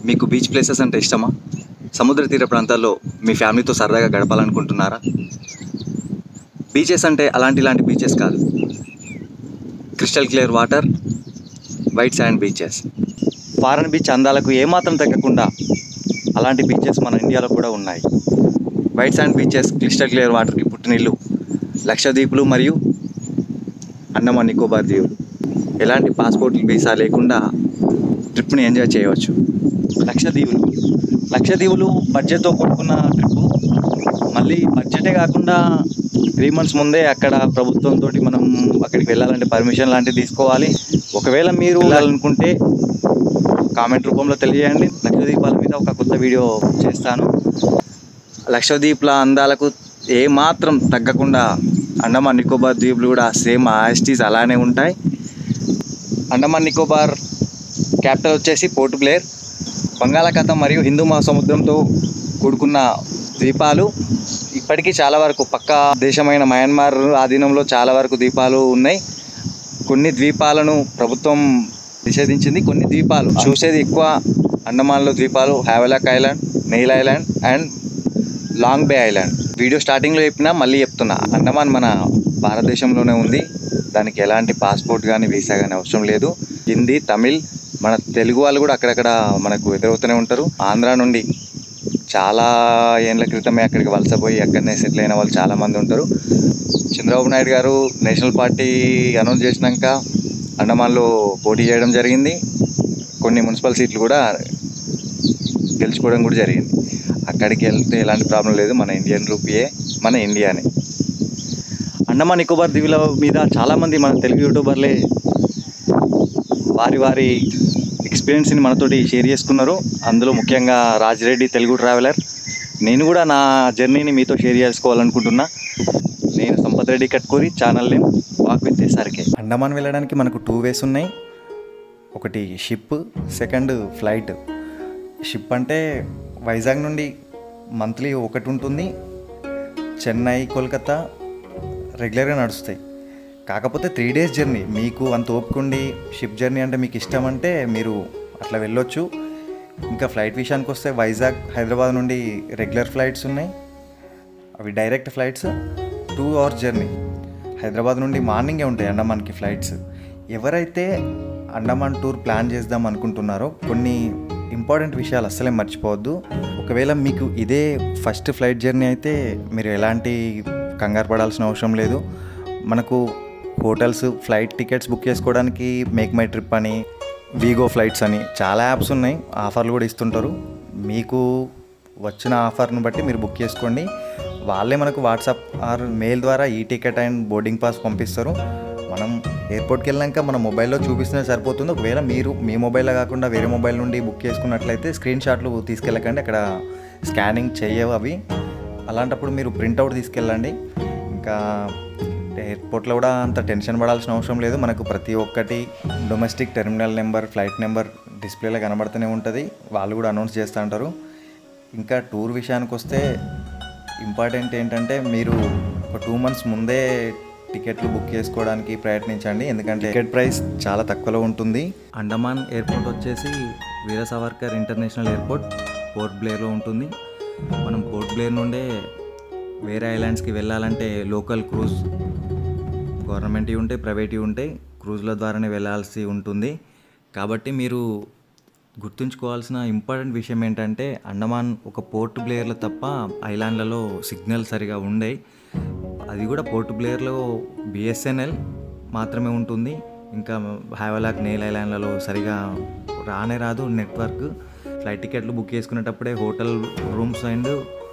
మీకు beach places అంటే ఇష్టమా? సముద్ర తీర ప్రాంతాల్లో మీ ఫ్యామిలీతో సరదాగా గడపాలనుకుంటున్నారా? బీచెస్ అంటే ఇలాంటి బీచెస్ కాదు, crystal clear water, white sand beaches. Foreign beach అందాలకు ఏమాత్రం తగ్గకుండా అలాంటి బీచెస్ మన ఇండియాలో కూడా ఉన్నాయి. White sand beaches, crystal clear వాటర్కి పుట్టినిల్లు లక్షద్వీపులు మరియు అండమాన్ నికోబార్ దీవులు. ఎలాంటి పాస్పోర్ట్ వీసా లేకుండా ట్రిప్ని ఎంజాయ్ చేయవచ్చు. లక్షద్వీపులు బడ్జెట్తో కూడుకున్న ట్రిప్పు. మళ్ళీ బడ్జెటే కాకుండా 3 months ముందే అక్కడ ప్రభుత్వంతో మనం అక్కడికి వెళ్ళాలంటే పర్మిషన్ లాంటివి తీసుకోవాలి. ఒకవేళ మీరు వెళ్ళాలనుకుంటే కామెంట్ రూపంలో తెలియజేయండి. లక్షద్వీపాల మీద ఒక కొత్త వీడియో చేస్తాను. లక్షద్వీప్ల అందాలకు ఏమాత్రం తగ్గకుండా అండమాన్ నికోబార్ ద్వీపులు కూడా సేమ్ యాస్టీస్ అలానే ఉంటాయి. అండమాన్ నికోబార్ క్యాపిటల్ వచ్చేసి పోర్ట్ బ్లేర్. బంగాళాఖాతం మరియు హిందూ మహాసముద్రంతో కూడుకున్న ద్వీపాలు. ఇప్పటికీ చాలా వరకు పక్క దేశమైన మయన్మార్ ఆధీనంలో చాలా వరకు ద్వీపాలు ఉన్నాయి. కొన్ని ద్వీపాలను ప్రభుత్వం నిషేధించింది. కొన్ని ద్వీపాలు చూసేది ఎక్కువ అండమాన్లో ద్వీపాలు Havelock Island, Neil Island and Long Bay Island. Video స్టార్టింగ్లో చెప్పినా మళ్ళీ చెప్తున్నా, అండమాన్ మన భారతదేశంలోనే ఉంది. దానికి ఎలాంటి పాస్పోర్ట్ కానీ వీసా కానీ అవసరం లేదు. హిందీ, తమిళ్, మన తెలుగు వాళ్ళు కూడా అక్కడక్కడ మనకు ఎదురవుతూనే ఉంటారు. ఆంధ్ర నుండి చాలా ఏళ్ళ క్రితమే అక్కడికి వలసపోయి అక్కడనే సెటిల్ అయిన వాళ్ళు చాలామంది ఉంటారు. చంద్రబాబు నాయుడు గారు నేషనల్ పార్టీ అనౌన్స్ చేసినాక అండమాన్లో పోటీ చేయడం జరిగింది. కొన్ని మున్సిపల్ సీట్లు కూడా గెలుచుకోవడం కూడా జరిగింది. అక్కడికి వెళ్తే ఎలాంటి ప్రాబ్లం లేదు. మన ఇండియన్ రూపీయే, మన ఇండియానే. అండమాన్ నికోబార్ దీవుల మీద చాలామంది మన తెలుగు యూట్యూబర్లే వారి ఎక్స్పీరియన్స్ని మనతోటి షేర్ చేసుకున్నారు. అందులో ముఖ్యంగా రాజిరెడ్డి తెలుగు ట్రావెలర్. నేను కూడా నా జర్నీని మీతో షేర్ చేసుకోవాలనుకుంటున్నా. నేను Sampath Reddy Katkuri, channel name walk with SRK. Andaman వెళ్ళడానికి మనకు 2 ways ఉన్నాయి. ఒకటి షిప్, సెకండ్ ఫ్లైట్. షిప్ అంటే వైజాగ్ నుండి మంత్లీ ఒకటి ఉంటుంది. చెన్నై, కోల్కతా రెగ్యులర్గా నడుస్తాయి. కాకపోతే 3 days జర్నీ. మీకు అంత ఓపికండి షిప్ జర్నీ అంటే మీకు ఇష్టం అంటే మీరు అట్లా వెళ్ళొచ్చు. ఇంకా ఫ్లైట్ విషయానికి వస్తే వైజాగ్, హైదరాబాద్ నుండి రెగ్యులర్ ఫ్లైట్స్ ఉన్నాయి. అవి direct flights, 2 hours journey. Hyderabad నుండి మార్నింగే ఉంటాయి అండమాన్కి ఫ్లైట్స్. ఎవరైతే అండమాన్ టూర్ ప్లాన్ చేద్దాం అనుకుంటున్నారో కొన్ని ఇంపార్టెంట్ విషయాలు అస్సలే మర్చిపోవద్దు. ఒకవేళ మీకు ఇదే ఫస్ట్ ఫ్లైట్ జర్నీ అయితే మీరు ఎలాంటి కంగారు పడాల్సిన అవసరం లేదు. మనకు హోటల్స్, ఫ్లైట్ టికెట్స్ బుక్ చేసుకోవడానికి మేక్ మై ట్రిప్ అని, వీగో ఫ్లైట్స్ అని చాలా యాప్స్ ఉన్నాయి. ఆఫర్లు కూడా ఇస్తుంటారు. మీకు వచ్చిన ఆఫర్ను బట్టి మీరు బుక్ చేసుకోండి. వాళ్ళే మనకు వాట్సాప్ ఆర్ మెయిల్ ద్వారా ఈ టికెట్ అండ్ బోర్డింగ్ పాస్ పంపిస్తారు. మనం ఎయిర్పోర్ట్కి వెళ్ళాక మన మొబైల్లో చూపిస్తే సరిపోతుంది. ఒకవేళ మీరు మీ మొబైల్లో కాకుండా వేరే మొబైల్ నుండి బుక్ చేసుకున్నట్లయితే స్క్రీన్ షాట్లు తీసుకెళ్ళకండి, అక్కడ స్కానింగ్ చేయవు అవి. అలాంటప్పుడు మీరు ప్రింట్అవుట్ తీసుకెళ్ళండి. ఇంకా ఎయిర్పోర్ట్లో కూడా అంత టెన్షన్ పడాల్సిన అవసరం లేదు. మనకు ప్రతి ఒక్కటి domestic terminal number, flight number డిస్ప్లేలో కనబడుతూనే ఉంటుంది. వాళ్ళు కూడా అనౌన్స్ చేస్తూ ఉంటారు. ఇంకా టూర్ విషయానికి వస్తే ఇంపార్టెంట్ ఏంటంటే మీరు ఒక 2 months ముందే టికెట్లు బుక్ చేసుకోవడానికి ప్రయత్నించండి. ఎందుకంటే టికెట్ ప్రైస్ చాలా తక్కువలో ఉంటుంది. అండమాన్ ఎయిర్పోర్ట్ వచ్చేసి Veer Savarkar international airport Port బ్లేర్లో ఉంటుంది. మనం పోర్ట్ బ్లేర్ నుండే వేరే ఐలాండ్స్కి వెళ్ళాలంటే లోకల్ క్రూజ్, గవర్నమెంట్వి ఉంటాయి, ప్రైవేట్వి ఉంటాయి. క్రూజ్ల ద్వారానే వెళ్ళాల్సి ఉంటుంది. కాబట్టి మీరు గుర్తుంచుకోవాల్సిన ఇంపార్టెంట్ విషయం ఏంటంటే అండమాన్ ఒక పోర్ట్ బ్లేర్లో తప్ప ఐలాండ్లలో సిగ్నల్ సరిగా ఉండేవి. అది కూడా పోర్ట్ బ్లేర్లో బిఎస్ఎన్ఎల్ మాత్రమే ఉంటుంది. ఇంకా హ్యావెలాక్, నెయిల్ ఐలాండ్లలో సరిగా రాదు నెట్వర్క్. ఫ్లైట్ టికెట్లు బుక్ చేసుకునేటప్పుడే హోటల్ రూమ్స్ అండ్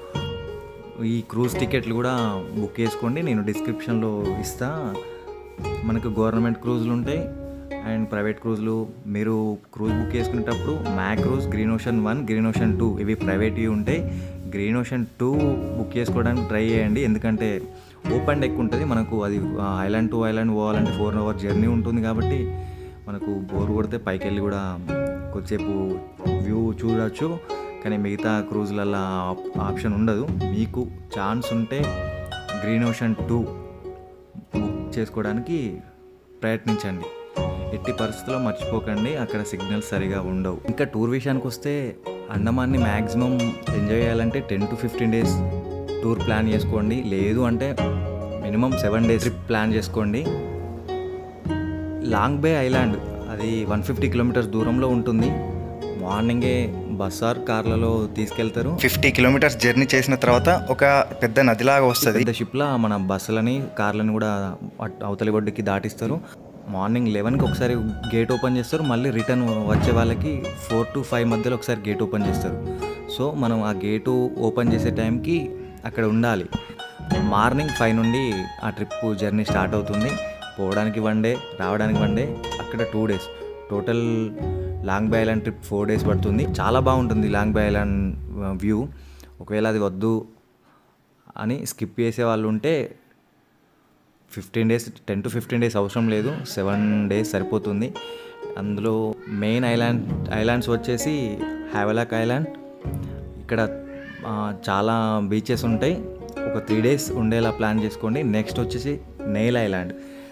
ఈ క్రూజ్ టికెట్లు కూడా బుక్ చేసుకోండి. నేను డిస్క్రిప్షన్లో ఇస్తా. మనకు గవర్నమెంట్ క్రూజ్లు ఉంటాయి అండ్ ప్రైవేట్ క్రూజ్లు. మీరు క్రూజ్ బుక్ చేసుకునేటప్పుడు Makruzz, Green Ocean 1, Green Ocean 2 ఇవి ప్రైవేట్వి ఉంటాయి. గ్రీన్ ఓషన్ 2 బుక్ చేసుకోవడానికి ట్రై చేయండి. ఎందుకంటే ఓపెన్ డెక్ ఉంటుంది. మనకు అది ఐలాండ్ టు ఐలాండ్ పోవాలంటే 4 hours జర్నీ ఉంటుంది. కాబట్టి మనకు బోర్ కొడితే పైకి వెళ్ళి కూడా కొద్దిసేపు వ్యూ చూడవచ్చు. కానీ మిగతా క్రూజ్లలో ఆప్షన్ ఉండదు. మీకు ఛాన్స్ ఉంటే గ్రీన్ ఓషన్ 2 బుక్ చేసుకోవడానికి ప్రయత్నించండి. ఎట్టి పరిస్థితుల్లో మర్చిపోకండి, అక్కడ సిగ్నల్స్ సరిగా ఉండవు. ఇంకా టూర్ విషయానికి వస్తే అండమాన్ని మ్యాక్సిమం ఎంజాయ్ చేయాలంటే 10 to 15 days టూర్ ప్లాన్ చేసుకోండి. లేదు అంటే మినిమం 7 days ట్రిప్ ప్లాన్ చేసుకోండి. లాంగ్ బే ఐలాండ్ అది 150 kilometers దూరంలో ఉంటుంది. మార్నింగే బస్ ఆర్ కార్లలో తీసుకెళ్తారు. 50 kilometers జర్నీ చేసిన తర్వాత ఒక పెద్ద నదిలాగా వస్తుంది. పెద్ద షిప్లో మన బస్సులని కార్లని కూడా అవతలి ఒడ్డుకి దాటిస్తారు. మార్నింగ్ 11కి ఒకసారి గేట్ ఓపెన్ చేస్తారు. మళ్ళీ రిటర్న్ వచ్చే వాళ్ళకి 4 to 5 మధ్యలో ఒకసారి గేట్ ఓపెన్ చేస్తారు. సో మనం ఆ గేటు ఓపెన్ చేసే టైంకి అక్కడ ఉండాలి. మార్నింగ్ 5 నుండి ఆ ట్రిప్ జర్నీ స్టార్ట్ అవుతుంది. పోవడానికి 1 day, రావడానికి 1 day, అక్కడ 2 days. Total Long Bay Island trip 4 days పడుతుంది. చాలా బాగుంటుంది లాంగ్ బే ఐలాండ్ వ్యూ. ఒకవేళ అది వద్దు అని స్కిప్ చేసే వాళ్ళు ఉంటే 15 days, 10 to 15 days అవసరం లేదు, 7 days సరిపోతుంది. అందులో మెయిన్ ఐలాండ్స్ వచ్చేసి హ్యావెలాక్ ఐలాండ్. ఇక్కడ చాలా బీచెస్ ఉంటాయి. ఒక 3 days ఉండేలా ప్లాన్ చేసుకోండి. నెక్స్ట్ వచ్చేసి Neil Island.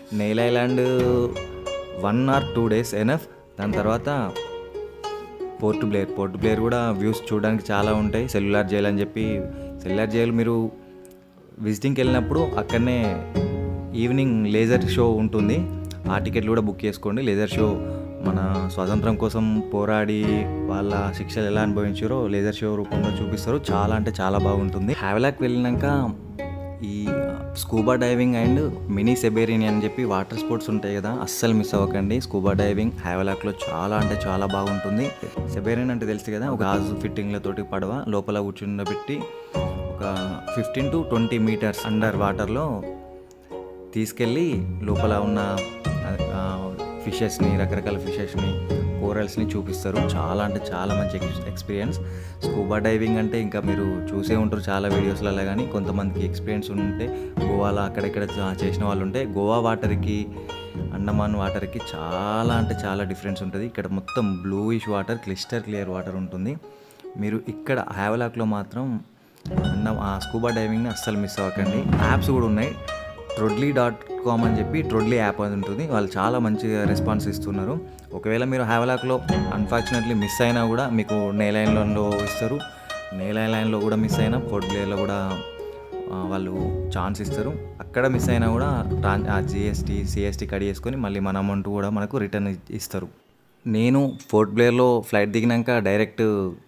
1 or 2 days enough. దాని తర్వాత పోర్ట్ బ్లేర్ కూడా వ్యూస్ చూడడానికి చాలా ఉంటాయి. సెల్యులార్ జైల్ అని చెప్పి, సెల్యులార్ జైల్ మీరు విజిటింగ్కి వెళ్ళినప్పుడు అక్కడనే ఈవినింగ్ లేజర్ షో ఉంటుంది. ఆ టికెట్లు కూడా బుక్ చేసుకోండి. లేజర్ షో మన స్వాతంత్రం కోసం పోరాడి వాళ్ళ శిక్షలు ఎలా అనుభవించారో లేజర్ షో రూపంలో చూపిస్తారు. చాలా అంటే చాలా బాగుంటుంది. హ్యావెలాక్ వెళ్ళినాక ఈ స్కూబా డైవింగ్ అండ్ మినీ సెబేరియన్ అని చెప్పి వాటర్ స్పోర్ట్స్ ఉంటాయి కదా, అస్సలు మిస్ అవ్వకండి. స్కూబా డైవింగ్ హ్యావెలాక్లో చాలా అంటే చాలా బాగుంటుంది. సెబేరియన్ అంటే తెలుసు కదా, ఒక గాజు ఫిట్టింగ్లతోటి పడవ లోపల కూర్చుండబెట్టి ఒక 15 to 20 meters అండర్ వాటర్లో తీసుకెళ్ళి లోపల ఉన్న ఫిషెస్ని, రకరకాల ఫిషెస్ని, కోరల్స్ని చూపిస్తారు. చాలా అంటే చాలా మంచి ఎక్స్పీరియన్స్. స్కూబా డైవింగ్ అంటే ఇంకా మీరు చూసే ఉంటారు చాలా వీడియోస్లలో, కానీ కొంతమందికి ఎక్స్పీరియన్స్ ఉంటే గోవాలో అక్కడెక్కడ చేసిన వాళ్ళు ఉంటే గోవా వాటర్కి అండమాన్ వాటర్కి చాలా అంటే చాలా డిఫరెన్స్ ఉంటుంది. ఇక్కడ మొత్తం బ్లూయిష్ వాటర్, క్లియర్ వాటర్ ఉంటుంది. మీరు ఇక్కడ హ్యావెలాక్లో మాత్రం స్కూబా డైవింగ్ని అస్సలు మిస్ అవ్వకండి. యాప్స్ కూడా ఉన్నాయి. Troddly.com అని చెప్పి ట్రోడ్లీ యాప్ అని ఉంటుంది. వాళ్ళు చాలా మంచిగా రెస్పాన్స్ ఇస్తున్నారు. ఒకవేళ మీరు హ్యావెలాక్లో అన్ఫార్చునేట్లీ మిస్ అయినా కూడా మీకు నెయిల్ ఐలాండ్లో ఇస్తారు. నెయిల్ ఐలాండ్లో కూడా మిస్ అయినా పోర్ట్ బ్లేర్లో కూడా వాళ్ళు ఛాన్స్ ఇస్తారు. అక్కడ మిస్ అయినా కూడా CST కట్ చేసుకొని మళ్ళీ మన అమౌంట్ కూడా మనకు రిటర్న్ ఇస్తారు. నేను పోర్ట్ బ్లేర్లో ఫ్లైట్ దిగినాక డైరెక్ట్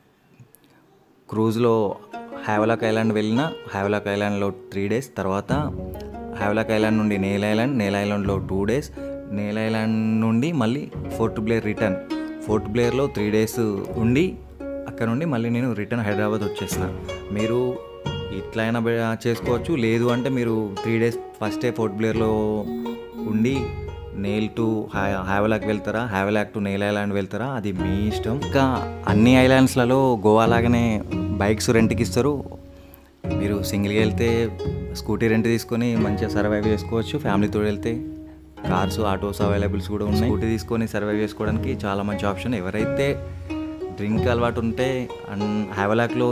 క్రూజ్లో హ్యావెలాక్ ఐలాండ్ వెళ్ళిన. హ్యావెలాక్ ఐలాండ్లో 3 days, తర్వాత హ్యావెలాక్ ఐలాండ్ నుండి నెయిల్ ఐలాండ్లో 2 days, నెయిల్ ఐలాండ్ నుండి మళ్ళీ పోర్ట్ బ్లేర్ రిటర్న్. పోర్ట్ బ్లేర్లో 3 days ఉండి అక్కడ నుండి మళ్ళీ నేను రిటర్న్ హైదరాబాద్ వచ్చేసిన. మీరు ఇట్లయినా చేసుకోవచ్చు. లేదు అంటే మీరు 3 days ఫస్ట్ డే పోర్ట్ బ్లేర్లో ఉండి నెయిల్ టు హ్యావెలాక్ వెళ్తారా, హ్యావెలాక్ టు నెయిల్ ఐలాండ్ వెళ్తారా, అది మీ ఇష్టం. ఇంకా అన్ని ఐలాండ్స్లలో గోవా లాగానే బైక్స్ రెంట్కి ఇస్తారు. మీరు సింగిల్గా వెళ్తే స్కూటీ రెంట్ తీసుకొని మంచిగా సర్వైవ్ చేసుకోవచ్చు. ఫ్యామిలీతో వెళ్తే కార్స్, ఆటోస్ అవైలబుల్స్ కూడా ఉన్నాయి. స్కూటీ తీసుకొని సర్వైవ్ చేసుకోవడానికి చాలా మంచి ఆప్షన్. ఎవరైతే డ్రింక్ అలవాటు ఉంటే హ్యావెలాక్లో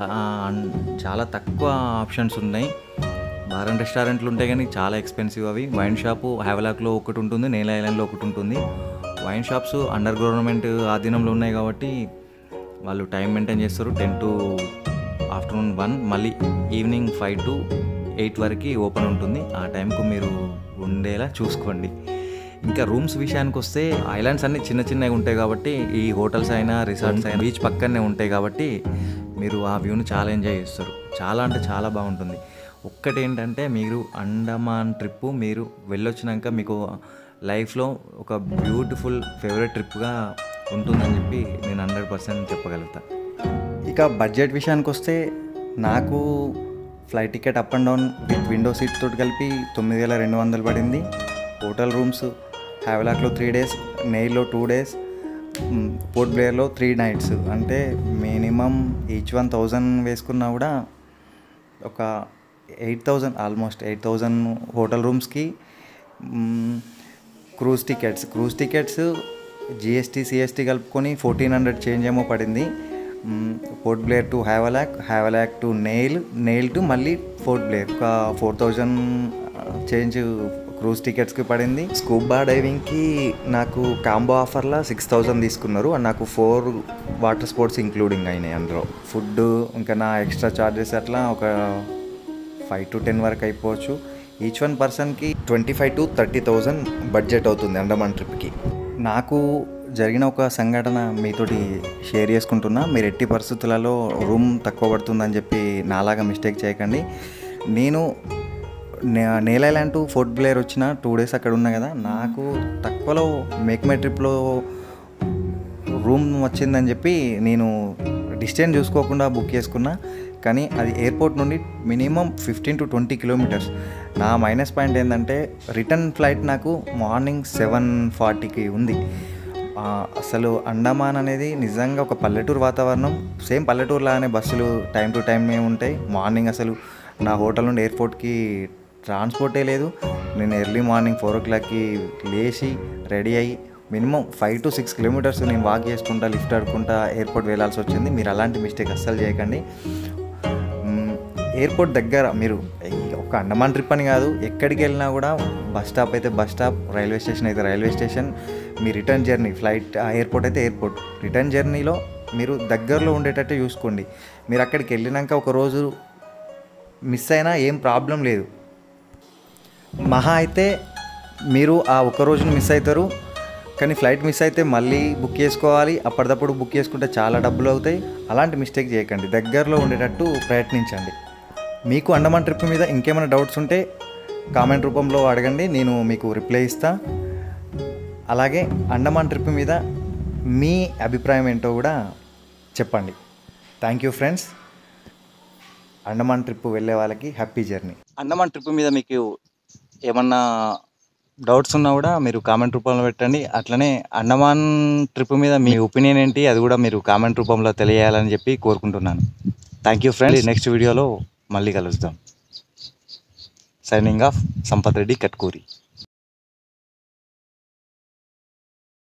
చాలా తక్కువ ఆప్షన్స్ ఉన్నాయి. బార్ అండ్ రెస్టారెంట్లు ఉంటాయి కానీ చాలా ఎక్స్పెన్సివ్ అవి. వైన్ షాపు హ్యావెలాక్లో ఒకటి ఉంటుంది, నెయిల్ ఐలాండ్లో ఒకటి ఉంటుంది. వైన్ షాప్స్ అండర్ గవర్నమెంట్ ఆధీనంలో ఉన్నాయి కాబట్టి వాళ్ళు టైం మెయింటైన్ చేస్తారు. 10 to afternoon 1, మళ్ళీ ఈవినింగ్ 5 to 8 వరకు ఓపెన్ ఉంటుంది. ఆ టైంకు మీరు ఉండేలా చూసుకోండి. ఇంకా రూమ్స్ విషయానికి వస్తే ఐలాండ్స్ అన్నీ చిన్నగా ఉంటాయి కాబట్టి ఈ హోటల్స్ అయినా రిసార్ట్స్ అయినా బీచ్ పక్కనే ఉంటాయి కాబట్టి మీరు ఆ వ్యూని చాలా ఎంజాయ్ చేస్తారు. చాలా అంటే చాలా బాగుంటుంది. ఒక్కటి ఏంటంటే మీరు అండమాన్ ట్రిప్పు మీరు వెళ్ళొచ్చినాక మీకు లైఫ్లో ఒక బ్యూటిఫుల్ ఫేవరెట్ ట్రిప్గా ఉంటుందని చెప్పి నేను 100% చెప్పగలుగుతా. ఇక బడ్జెట్ విషయానికి వస్తే నాకు flight ticket up and down with window seat తోటి కలిపి 9,200 పడింది. హోటల్ రూమ్స్ హ్యావెలాక్లో 3 days, నెయిల్లో 2 days, పోర్ట్ బ్లేర్లో 3 nights. అంటే మినిమం ఈచ్ 1,000 వేసుకున్నా కూడా ఒక 8,000, ఆల్మోస్ట్ 8,000 హోటల్ రూమ్స్కి. క్రూజ్ టికెట్స్ GST CST కలుపుకొని 1,400 చేంజ్ ఏమో పడింది. Port Blair to Havelock to Neil to మళ్ళీ పోర్ట్ బ్లేర్ ఒక 4,000 చేంజ్ క్రూజ్ టికెట్స్కి పడింది. స్కూబా డైవింగ్కి నాకు కాంబో ఆఫర్లో 6000 తీసుకున్నారు. అండ్ నాకు 4 వాటర్ స్పోర్ట్స్ ఇంక్లూడింగ్ అయినాయి. అందులో ఫుడ్ ఇంకా నా ఎక్స్ట్రా ఛార్జెస్ అట్లా ఒక 5 to 10 వరకు అయిపోవచ్చు. ఈచ్ వన్ పర్సన్కి 25,000 to 30,000 బడ్జెట్ అవుతుంది అండమాన్ ట్రిప్కి. నాకు జరిగిన ఒక సంఘటన మీతోటి షేర్ చేసుకుంటున్నా. మీరు ఎట్టి పరిస్థితులలో రూమ్ తక్కువ పడుతుందని చెప్పి నాలాగా మిస్టేక్ చేయకండి. నేను Neil Island to Port Blair వచ్చిన 2 days అక్కడ ఉన్నా కదా, నాకు తక్కువలో మేక్ మై ట్రిప్లో రూమ్ వచ్చిందని చెప్పి నేను డిస్టెన్స్ చూసుకోకుండా బుక్ చేసుకున్నా. కానీ అది ఎయిర్పోర్ట్ నుండి మినిమం 15 to 20 kilometers. నా మైనస్ పాయింట్ ఏంటంటే రిటర్న్ ఫ్లైట్ నాకు మార్నింగ్ 7:40కి ఉంది. అసలు అండమాన్ అనేది నిజంగా ఒక పల్లెటూరు వాతావరణం. సేమ్ పల్లెటూరులానే బస్సులు టైం టు టైం ఉంటాయి. మార్నింగ్ అసలు నా హోటల్ నుండి ఎయిర్పోర్ట్కి ట్రాన్స్పోర్టే లేదు. నేను ఎర్లీ మార్నింగ్ 4 o'clockకి లేచి రెడీ అయ్యి మినిమం 5 to 6 kilometers నేను వాక్ చేసుకుంటా లిఫ్ట్ ఆడుకుంటా ఎయిర్పోర్ట్ వెళ్ళాల్సి వచ్చింది. మీరు అలాంటి మిస్టేక్ అస్సలు చేయకండి. ఎయిర్పోర్ట్ దగ్గర మీరు ఒక అండమాన్ ట్రిప్ అని కాదు, ఎక్కడికి వెళ్ళినా కూడా బస్ స్టాప్ అయితే బస్ స్టాప్, రైల్వే స్టేషన్ అయితే రైల్వే స్టేషన్, మీ రిటర్న్ జర్నీ ఫ్లైట్ ఎయిర్పోర్ట్ అయితే ఎయిర్పోర్ట్, రిటర్న్ జర్నీలో మీరు దగ్గరలో ఉండేటట్టు చూసుకోండి. మీరు అక్కడికి వెళ్ళినాక ఒక రోజు మిస్ అయినా ఏం ప్రాబ్లం లేదు. మహా అయితే మీరు ఆ ఒక్క రోజును మిస్ అవుతారు. కానీ ఫ్లైట్ మిస్ అయితే మళ్ళీ బుక్ చేసుకోవాలి. అప్పటిదప్పుడు బుక్ చేసుకుంటే చాలా డబ్బులు అవుతాయి. అలాంటి మిస్టేక్ చేయకండి. దగ్గరలో ఉండేటట్టు ప్రయత్నించండి. మీకు అండమాన్ ట్రిప్ మీద ఇంకేమైనా డౌట్స్ ఉంటే కామెంట్ రూపంలో అడగండి, నేను మీకు రిప్లై ఇస్తా. అలాగే అండమాన్ ట్రిప్ మీద మీ అభిప్రాయం ఏంటో కూడా చెప్పండి. Thank you friends. Andaman trip వెళ్ళే వాళ్ళకి హ్యాపీ జర్నీ. అండమాన్ ట్రిప్ మీద మీకు ఏమన్నా డౌట్స్ ఉన్నా కూడా మీరు కామెంట్ రూపంలో పెట్టండి. అట్లనే అండమాన్ ట్రిప్ మీద మీ ఒపీనియన్ ఏంటి అది కూడా మీరు కామెంట్ రూపంలో తెలియజేయాలని చెప్పి కోరుకుంటున్నాను. Thank you friends. నెక్స్ట్ వీడియోలో మళ్ళీ కలుద్దాం. Signing off Sampath Reddy Katkuri.